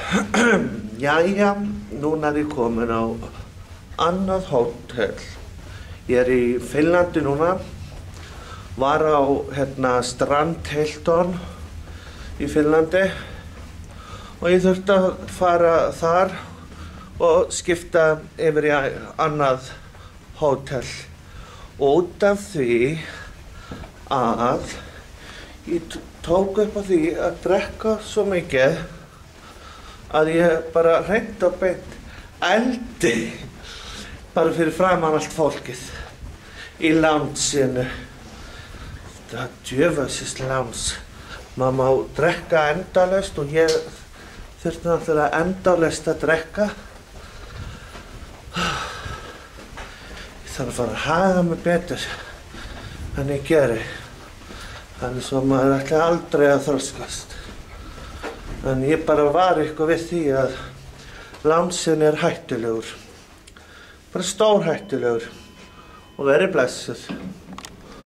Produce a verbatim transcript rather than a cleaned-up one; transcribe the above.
Jæja, núna er ég komin á annað hótel. Ég er í Finnlandi núna, var á hérna Strand Hilton í Finnlandi og ég þurfti að fara þar og skipta yfir í annað hótel. Út af því að ég tók upp á því að drekka svo mikið að ég bara hreint og beint eldi bara fyrir framan allt fólkið í loungeinu. Það er djöfusins lounge. Maður má drekka endalaust og ég þurfti náttúrulega endalaust að drekka. Ég þarf að fara að haga mig betur en ég geri. Þannig svo maður ætli aldrei að þroskast. En ég bara var eitthvað við því að loungeinn er hættulegur. Bara stór hættulegur. Og verið blessuð.